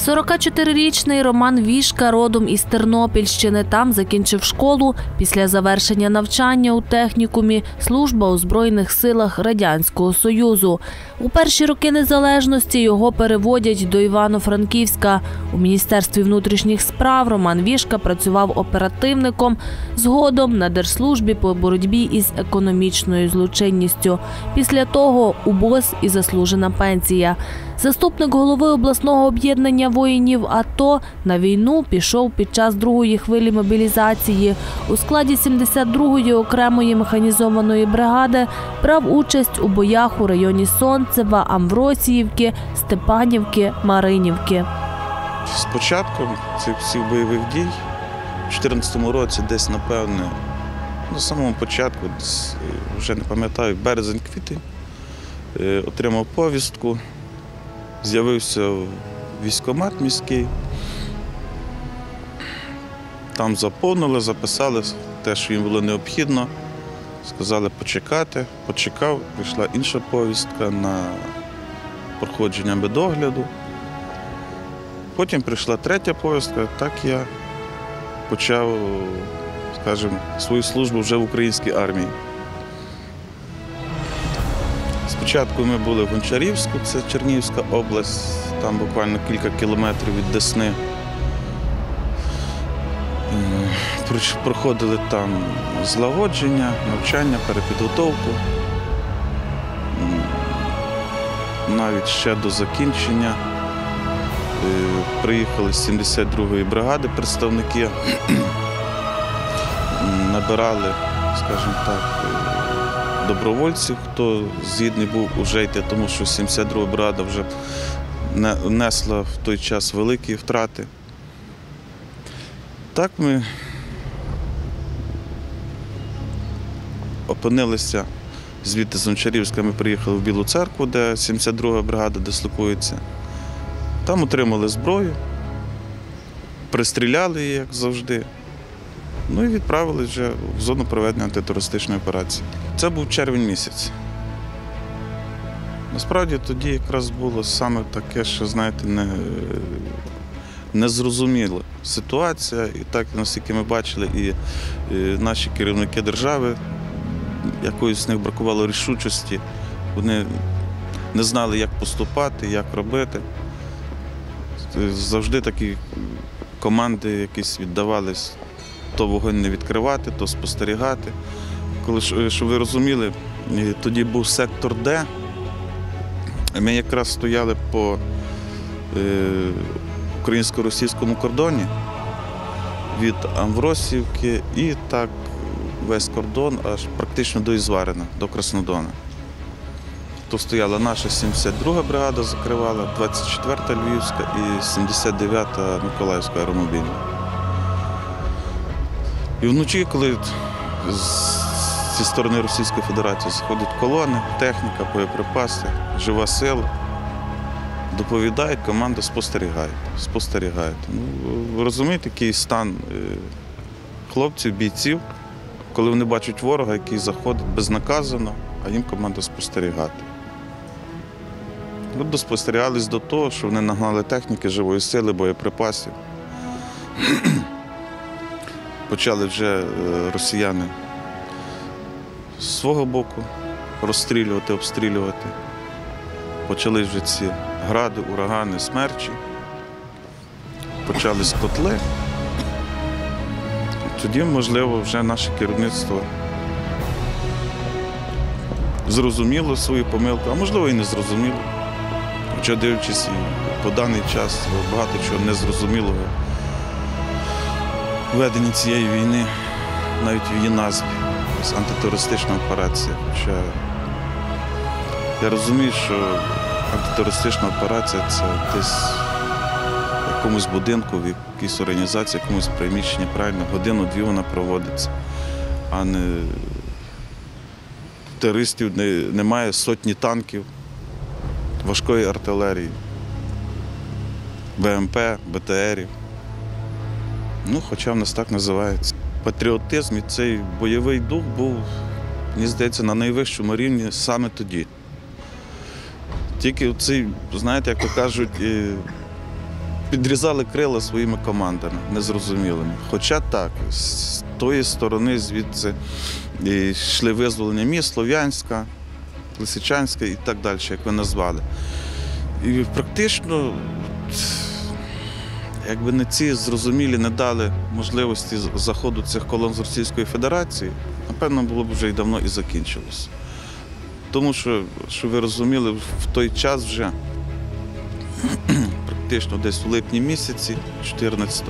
44-річний Роман Вішка родом із Тернопільщини. Там закінчив школу. Після завершення навчання у технікумі служба у Збройних силах Радянського Союзу. У перші роки незалежності його переводять до Івано-Франківська. У Міністерстві внутрішніх справ Роман Вішка працював оперативником, згодом на Держслужбі по боротьбі із економічною злочинністю. Після того УБОЗ і заслужена пенсія. Заступник голови обласного об'єднання воїнів АТО на війну пішов під час другої хвилі мобілізації. У складі 72-ї окремої механізованої бригади брав участь у боях у районі Сонцева, Амвросіївки, Степанівки, Маринівки. З початком цих всіх бойових дій у 2014 році десь, напевне, на самому початку, вже не пам'ятаю, березень-квітень, отримав повістку. З'явився військкомат міський, там заповнили, записали те, що їм було необхідно, сказали почекати, почекав, прийшла інша повістка на проходження медогляду, потім прийшла третя повістка, так я почав, скажімо, свою службу вже в українській армії. Спочатку ми були в Гончарівську, це Чернігівська область, там буквально кілька кілометрів від Десни. Проходили там злагодження, навчання, перепідготовку. Навіть ще до закінчення приїхали з 72-ї бригади представники, набирали, скажімо так, добровольців, хто згідний був уже йти, тому що 72-га бригада вже несла в той час великі втрати. Так ми опинилися звідти з Гончарівська, ми приїхали в Білу Церкву, де 72-га бригада дислокується. Там отримали зброю, пристріляли її, як завжди. Ну і відправили вже в зону проведення антитерористичної операції. Це був червень місяць. Насправді тоді якраз було саме таке, що, знаєте, незрозуміла ситуація. І так, наскільки ми бачили, і наші керівники держави, якоїсь з них бракувало рішучості, вони не знали, як поступати, як робити. Завжди такі команди якісь віддавались. То вогонь не відкривати, то спостерігати. Коли, щоб ви розуміли, тоді був сектор Д. Ми якраз стояли по українсько-російському кордоні від Амвросіївки і так весь кордон аж практично до Ізварина, до Краснодона. То стояла наша 72-га бригада, закривала, 24-та Львівська і 79-та Миколаївська аеромобільна. І вночі, коли зі сторони Російської Федерації заходять колони, техніка, боєприпаси, жива сила, доповідають, команда спостерігає. Ну, ви розумієте, який стан хлопців, бійців, коли вони бачать ворога, який заходить безнаказано, а їм команда спостерігати. От доспостерігались до того, що вони нагнали техніки, живої сили, боєприпасів. Почали вже росіяни з свого боку розстрілювати, обстрілювати. Почали вже ці гради, урагани, смерчі. Почались котли. Тоді, можливо, вже наше керівництво зрозуміло свою помилку, а можливо і не зрозуміло. Хоча, дивлячись, по даний час багато чого незрозумілого ведення цієї війни, навіть в її назві, антитерористична операція. Хоча я розумію, що антитерористична операція – це десь в якомусь будинку, в якійсь організації, в якомусь приміщенні, правильно, годину-дві вона проводиться, а не терористів немає сотні танків, важкої артилерії, БМП, БТРів. Ну, хоча в нас так називається. Патріотизм і цей бойовий дух був, мені здається, на найвищому рівні саме тоді. Тільки цей, знаєте, як то кажуть, підрізали крила своїми командами незрозумілими. Хоча так, з тої сторони звідси йшли визволення міст, Слов'янська, Лисичанська і так далі, як ви назвали. І практично, якби не ці зрозумілі не дали можливості заходу цих колон з Російської Федерації, напевно, було б вже й давно і закінчилося. Тому що, щоб ви розуміли, в той час вже практично десь у липні місяці, 14-го,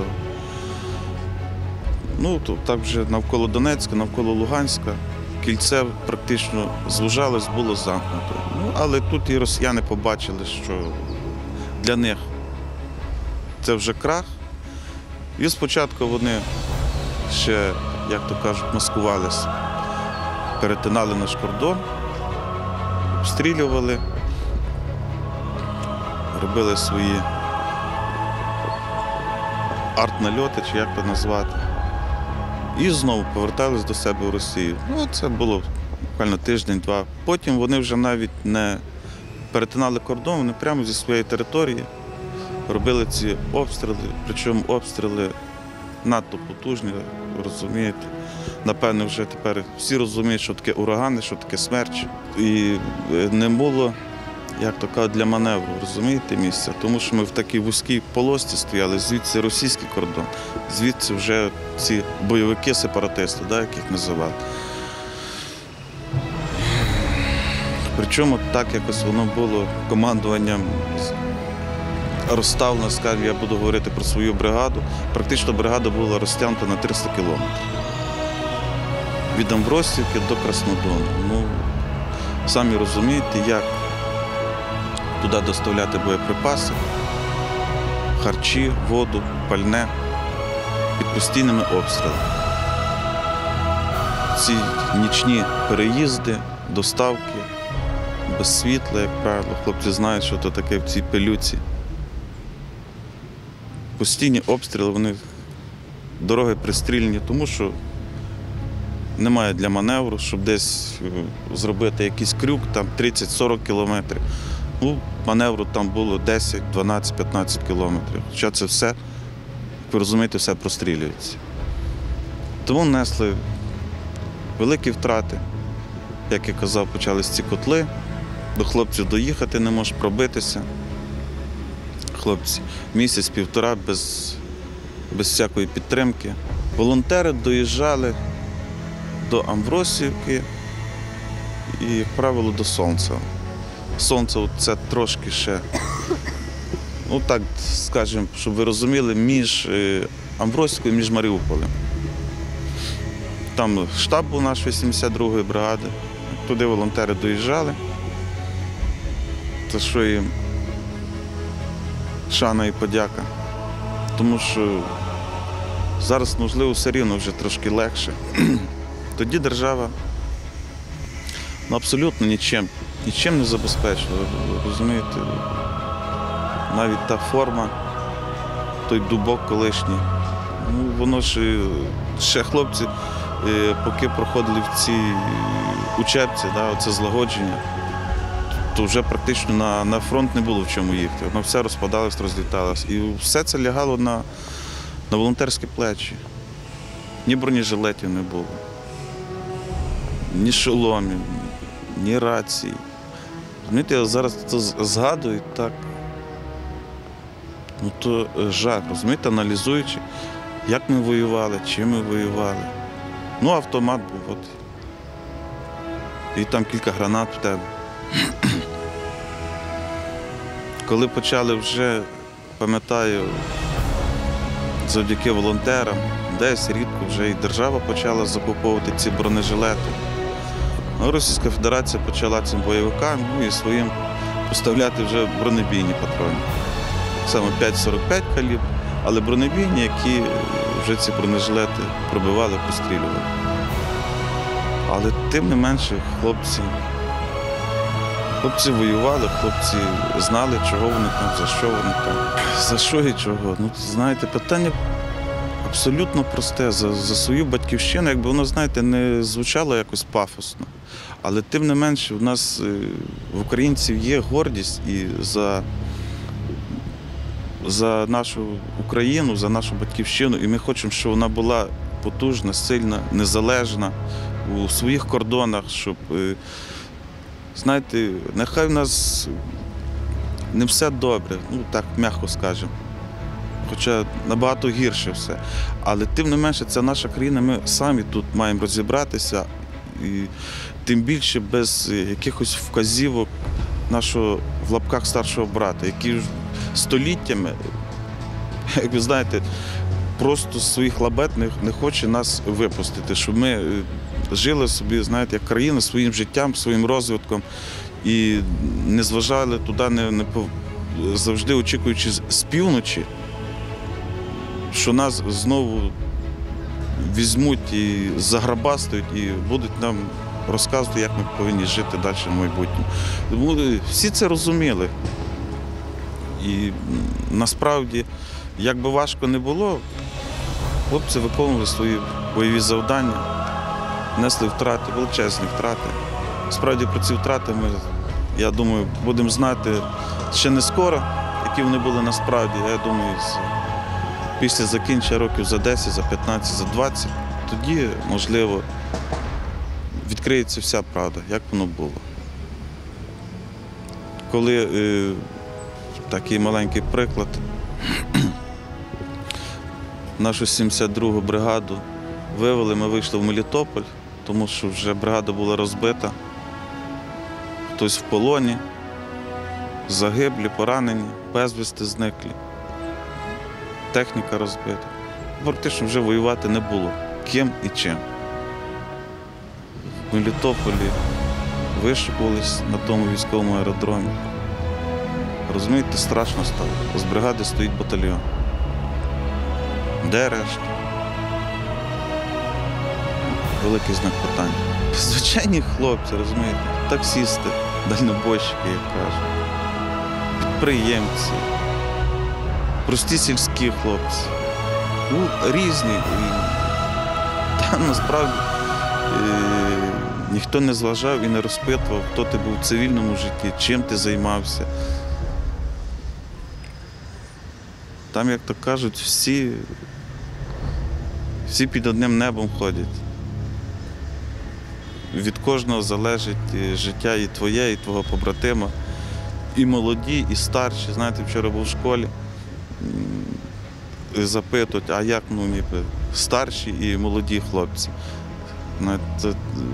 ну, то так вже навколо Донецька, навколо Луганська, кільце практично звужалось, було замкнуто. Ну, але тут і росіяни побачили, що для них це вже крах. І спочатку вони ще, як то кажуть, маскувалися, перетинали наш кордон, обстрілювали, робили свої арт-нальоти, чи як то назвати. І знову повертались до себе в Росію. Ну, це було буквально тиждень-два. Потім вони вже навіть не перетинали кордон, вони прямо зі своєї території робили ці обстріли, причому обстріли надто потужні, розумієте. Напевно, вже тепер всі розуміють, що таке урагани, що таке смерч. І не було, як то кажуть, для маневру, розумієте, місця. Тому що ми в такій вузькій полосці стояли, звідси російський кордон, звідси вже ці бойовики-сепаратисти, да, яких називали. Причому так якось воно було командуванням розставлено, скажімо, я буду говорити про свою бригаду. Практично бригада була розтягнута на 300 кілометрів. Від Амвросівки до Краснодону. Ну, самі розумієте, як туди доставляти боєприпаси, харчі, воду, пальне під постійними обстрілами. Ці нічні переїзди, доставки, без світла, як правило. Хлопці знають, що це таке в цій пилюці. Постійні обстріли, вони дороги пристріляні, тому що немає для маневру, щоб десь зробити якийсь крюк, там 30-40 кілометрів. Ну, маневру там було 10, 12, 15 кілометрів. Хоча це все, як ви розумієте, все прострілюється. Тому несли великі втрати. Як я казав, почались ці котли, до хлопців доїхати не можеш, пробитися. Хлопці місяць-півтора без всякої підтримки. Волонтери доїжджали до Амвросівки і, як правило, до Сонцева. Сонце – це трошки ще, ну так, скажімо, щоб ви розуміли, між Амвросівкою і між Маріуполем. Там штаб був наш 82-ї бригади, туди волонтери доїжджали. За що їм шана і подяка. Тому що зараз, можливо, все рівно вже трошки легше. Тоді держава абсолютно нічим не забезпечила, розумієте. Навіть та форма, той дубок колишній, ну, воно ж ще хлопці, поки проходили в ці учебці, да, оце злагодження, то вже практично на фронт не було в чому їхати. Воно все розпадалось, розліталось. І все це лягало на волонтерські плечі. Ні бронежилетів не було, ні шоломів, ні рацій. Розумієте, я зараз це згадую, так, ну то жах, розумієте, аналізуючи, як ми воювали, чим ми воювали. Ну, автомат був, от. І там кілька гранат в тебе. Коли почали вже, пам'ятаю, завдяки волонтерам, десь рідко вже і держава почала закуповувати ці бронежилети. Ну, Російська Федерація почала цим бойовикам, ну, і своїм поставляти вже бронебійні патрони. Саме 5,45 калібр, але бронебійні, які вже ці бронежилети пробивали, пострілювали. Але тим не менше хлопці воювали, хлопці знали, чого вони там, за що вони там, за що і чого. Ну, знаєте, питання абсолютно просте. За свою батьківщину, якби воно, знаєте, не звучало якось пафосно. Але тим не менше, у нас в українців є гордість і за нашу Україну, за нашу батьківщину, і ми хочемо, щоб вона була потужна, сильна, незалежна у своїх кордонах, щоб, знаєте, нехай в нас не все добре, ну так м'яко скажемо, хоча набагато гірше все. Але тим не менше, це наша країна, ми самі тут маємо розібратися, і тим більше без якихось вказівок нашого, в лапках, старшого брата, який століттями, як ви знаєте, просто з своїх лабет не хоче нас випустити, щоб ми жили собі, знаєте, як країна своїм життям, своїм розвитком і не зважали туди, завжди очікуючи з півночі, що нас знову візьмуть і заграбастують, і будуть нам розказувати, як ми повинні жити далі в майбутньому. Тому всі це розуміли. І насправді, як би важко не було, хлопці виконували свої бойові завдання, несли втрати, величезні втрати. Справді про ці втрати ми, я думаю, будемо знати ще не скоро, які вони були насправді. Я думаю, після закінчення років за 10, за 15, за 20, тоді, можливо, відкриється вся правда, як воно було. Коли такий маленький приклад, нашу 72-гу бригаду вивели, ми вийшли в Мелітополь, тому що вже бригада була розбита, хтось в полоні, загиблі, поранені, безвісти зниклі, техніка розбита. Фактично вже воювати не було, ким і чим. В Мелітополі вишукувались на тому військовому аеродромі. Розумієте, страшно стало. З бригади стоїть батальйон. Де решта? Великий знак питання. Звичайні хлопці, розумієте, таксисти, дальнобойщики, як кажуть, підприємці, прості сільські хлопці. Ну, різні. І там насправді ніхто не зважав і не розпитував, хто ти був в цивільному житті, чим ти займався. Там, як то кажуть, всі під одним небом ходять. Від кожного залежить життя і твоє, і твого побратима. І молоді, і старші. Знаєте, вчора був в школі, запитують, а як, ну, ніби, старші і молоді хлопці. Знаєте,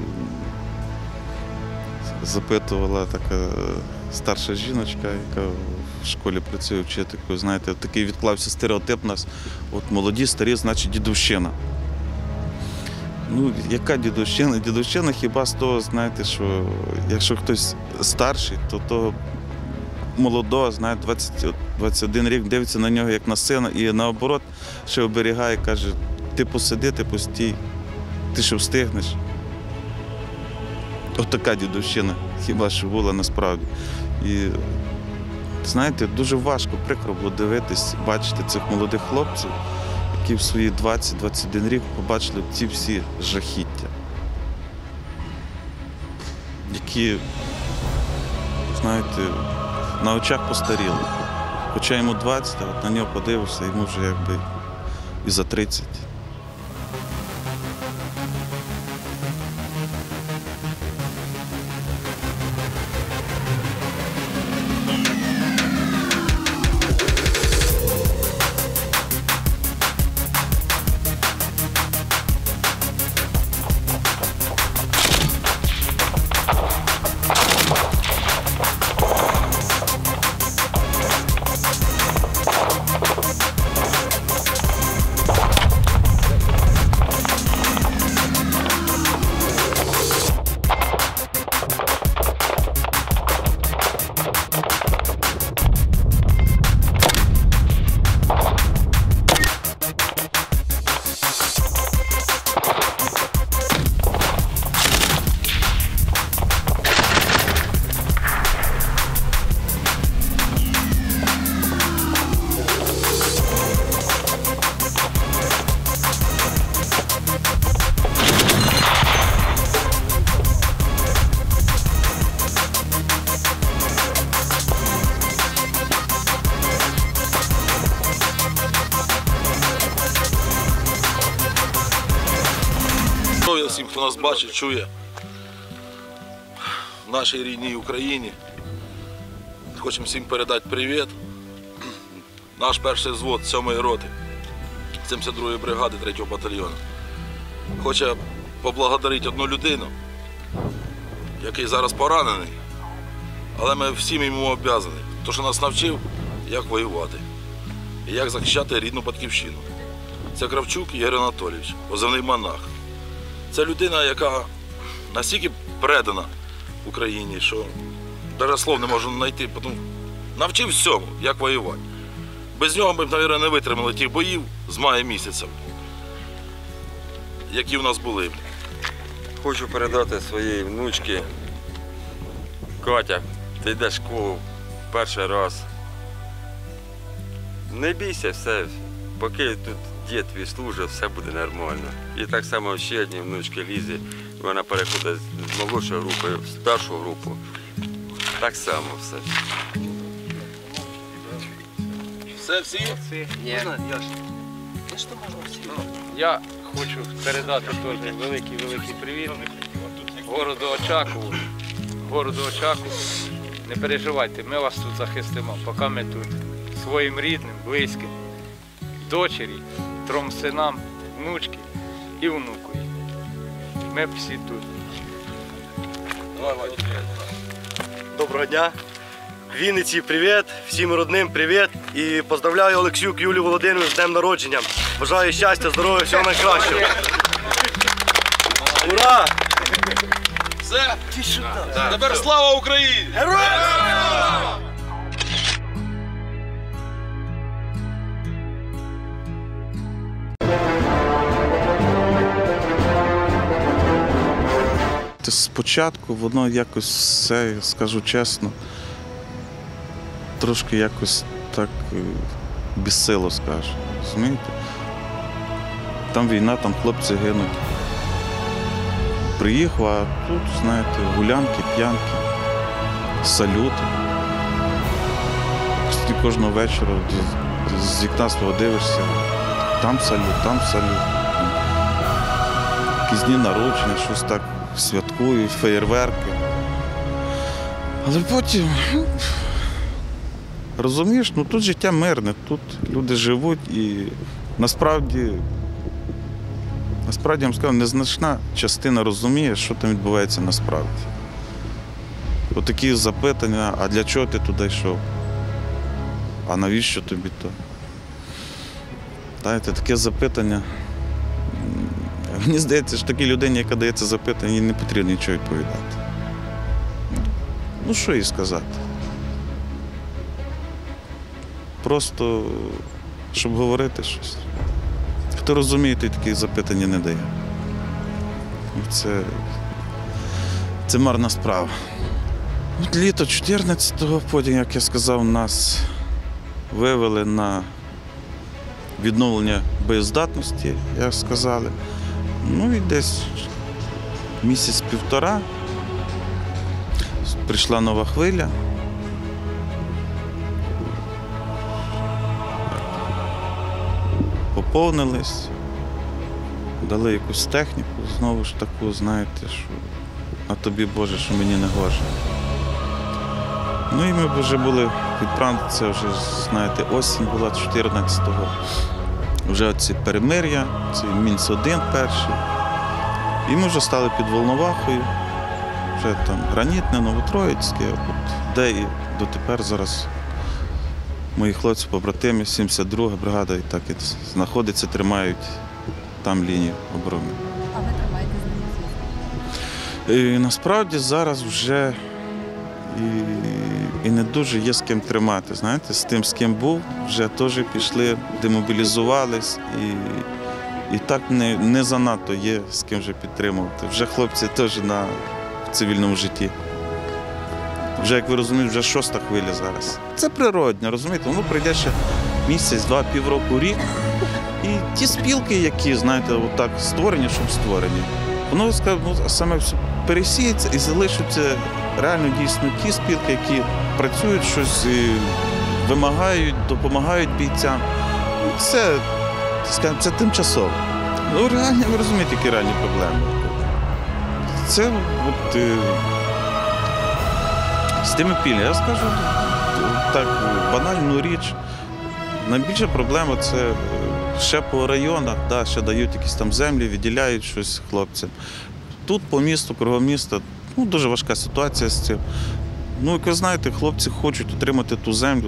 запитувала така старша жіночка, яка в школі працює вчителькою. Знаєте, такий відклався стереотип у нас. От молоді, старі, значить дідовщина. Ну, яка дідовщина? Дідовщина хіба з того, знаєте, що якщо хтось старший, то того молодого, знаєте, 21 рік, дивиться на нього як на сина і наоборот ще оберігає, каже, ти посиди, ти постій, ти ще встигнеш. От така дідовщина хіба що була насправді. І, знаєте, дуже важко, прикро було дивитись, бачити цих молодих хлопців, які в свої 20-21 рік побачили ці всі жахіття, які, знаєте, на очах постаріли. Хоча йому 20, а от на нього подивився, йому вже якби і за 30. всім, хто нас бачить, чує в нашій рідній Україні. Хочемо всім передати привіт. Наш перший взвод 7-ї роти, 72-ї бригади 3-го батальйону. Хоче поблагодарити одну людину, який зараз поранений, але ми всім йому обов'язані, тому що нас навчив, як воювати і як захищати рідну батьківщину. Це Кравчук Ігор Анатолійович, позивний монах. Це людина, яка настільки передана Україні, що навіть слов не можу знайти, тому навчив всьому, як воювати. Без нього ми б, мабуть, не витримали тих боїв з мая місяця, які в нас були. Хочу передати своїй внучці. Катя, ти йдеш в школу перший раз. Не бійся, все. Поки тут дід твій служить, все буде нормально. І так само ще одній внучці Лізі. Вона переходить з молодшої групи в першу групу. Так само все. Все, всі? Ні. Я хочу передати теж великий привіт городу Очакову. Не переживайте, ми вас тут захистимо, поки ми тут своїм рідним, близьким, дочері, 3 синам, внучки і внукові. Ми всі тут. Доброго дня. Вінниці привіт, всім родним привіт. І поздравляю Олексюк Юлію Володимирівну з днем народження. Бажаю щастя, здоров'я, всього найкращого. Ура! Все? Тепер слава Україні! Героям! Спочатку воно якось все, скажу чесно, трошки якось так безсило, скажу. Розумієте? Там війна, там хлопці гинуть. Приїхав, а тут, знаєте, гулянки, п'янки, салюти. Ти кожного вечора з вікна свого дивишся, там салют. Якісь дні народження, щось так святкують, феєрверки. Але потім, розумієш, тут життя мирне, тут люди живуть і насправді я вам скажу, незначна частина розуміє, що там відбувається насправді. Отакі запитання, а для чого ти туди йшов? А навіщо тобі то? Знаєте, таке запитання. Мені здається, що такій людині, яка дає це запитання, їй не потрібно нічого відповідати. Ну, що їй сказати? Просто, щоб говорити щось. Хто розуміє, той такі запитання не дає. Це марна справа. От літо 14-го, потім, як я сказав, нас вивели на відновлення боєздатності, як сказали. Ну і десь місяць-півтора прийшла нова хвиля. Поповнились, дали якусь техніку, знову ж таку, знаєте, що а тобі, Боже, що мені не гоже. Ну і ми вже були відправлені, це вже, знаєте, осінь була 14-го. Вже оці перемир'я, це Мінськ-1 перший. І ми вже стали під Волновахою, вже там Гранітне, Новотроїцьке, де і дотепер зараз мої хлопці, побратими, 72-га бригада і так і знаходиться, тримають там лінію оборони. А ви тримаєте з ними? І насправді зараз вже і не дуже є з ким тримати. Знаєте, з тим, з ким був, вже теж пішли, демобілізувались і так не занадто є з ким вже підтримувати. Вже хлопці теж в цивільному житті. Вже, як ви розумієте, вже 6-та хвиля зараз. Це природне, розумієте, воно прийде ще місяць, 2, півроку, рік. І ті спілки, які, знаєте, отак створені, щоб створені, воно саме пересіється і залишаться реально дійсно ті спілки, які працюють, щось вимагають, допомагають бійцям. Це тимчасово. Ну, реально, ви розумієте, які реальні проблеми. це от, з тими пільгами. Я скажу так, банальну річ. Найбільша проблема це ще по районах, да, ще дають якісь там землі, виділяють щось хлопцям. Тут по місту, кругом міста, дуже важка ситуація з цим. Як ви знаєте, хлопці хочуть отримати ту землю.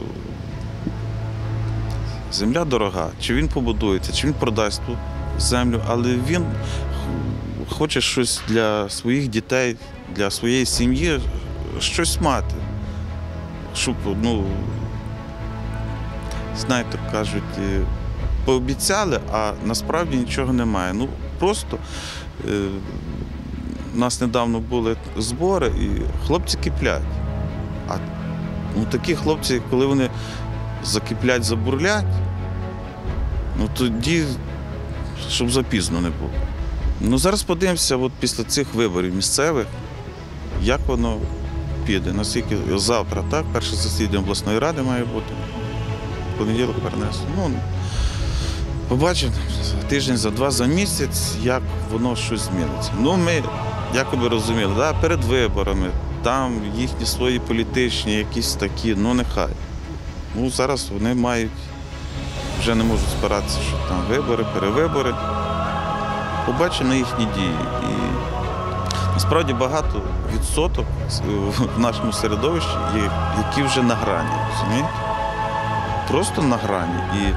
Земля дорога, чи він побудується, чи він продасть ту землю, але він хоче щось для своїх дітей, для своєї сім'ї, щось мати. Щоб, знаєте, кажуть, пообіцяли, а насправді нічого немає. Просто у нас недавно були збори, і хлопці киплять. А такі хлопці, коли вони закиплять, забурлять, тоді, щоб запізно не було. Зараз подивимося, після цих виборів місцевих, як воно піде. Наскільки завтра, так, перше засідання обласної ради має бути. В понеділок перенесено. Побачимо тиждень, за два, за місяць, як воно щось зміниться. Ми, якоби розуміли, да, перед виборами, там їхні свої політичні, якісь такі, нехай. Зараз вони мають, вже не можуть спиратися, що там вибори, перевибори. Побачимо на їхні дії. І насправді багато відсоток в нашому середовищі є, які вже на грані, розумієте? Просто на грані. І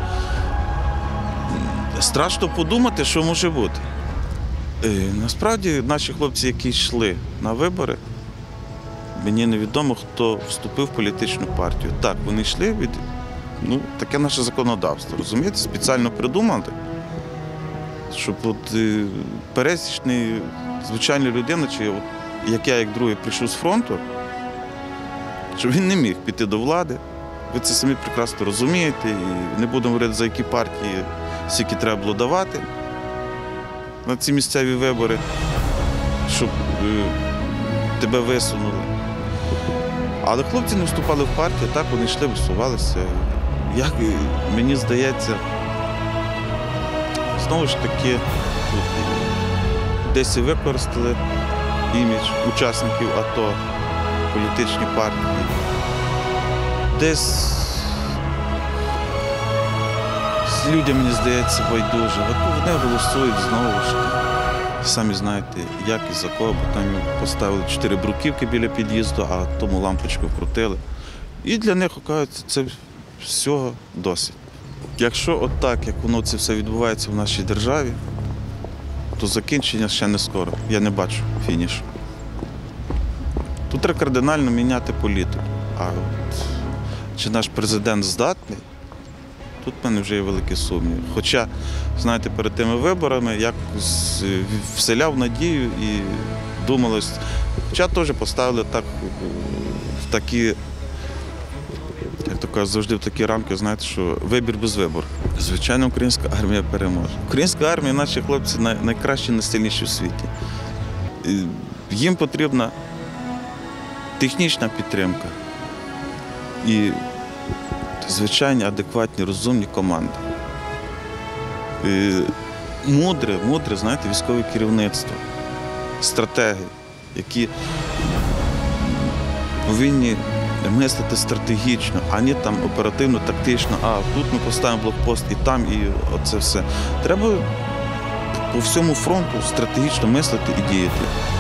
страшно подумати, що може бути. Насправді наші хлопці, які йшли на вибори, мені невідомо, хто вступив в політичну партію. Так, вони йшли від... таке наше законодавство, розумієте? Спеціально придумали, щоб пересічний, звичайна людина, чи як я, як другий, прийшов з фронту, щоб він не міг піти до влади. Ви це самі прекрасно розумієте, і не будемо говорити, за які партії скільки треба було давати на ці місцеві вибори, щоб тебе висунули. Але хлопці не вступали в партію, так вони йшли, висувалися. Як мені здається, знову ж таки, десь і використали імідж учасників АТО, політичні партії. Десь з людям, мені здається, байдуже. Вони голосують знову ж таки. Самі знаєте, як і за кого, бо там поставили 4 бруківки біля під'їзду, а тому лампочку вкрутили. І для них, оказується, це всього досить. Якщо отак, як воно це все відбувається в нашій державі, то закінчення ще не скоро. Я не бачу фінішу. Тут треба кардинально міняти політику. А чи наш президент здатний, тут в мене вже є великі сумніви. Хоча, знаєте, перед тими виборами якось вселяв надію і думалось, хоча теж поставили так, в такі, як то кажуть, завжди в такі рамки, знаєте, що вибір без вибору. Звичайно, українська армія переможе. Українська армія, наші хлопці найкращі, найсильніші в світі. Їм потрібна технічна підтримка і звичайні, адекватні, розумні команди. Мудре, знаєте, військове керівництво, стратеги, які повинні мислити стратегічно, а не там оперативно, тактично, тут ми поставимо блокпост і там, і оце все. Треба по всьому фронту стратегічно мислити і діяти.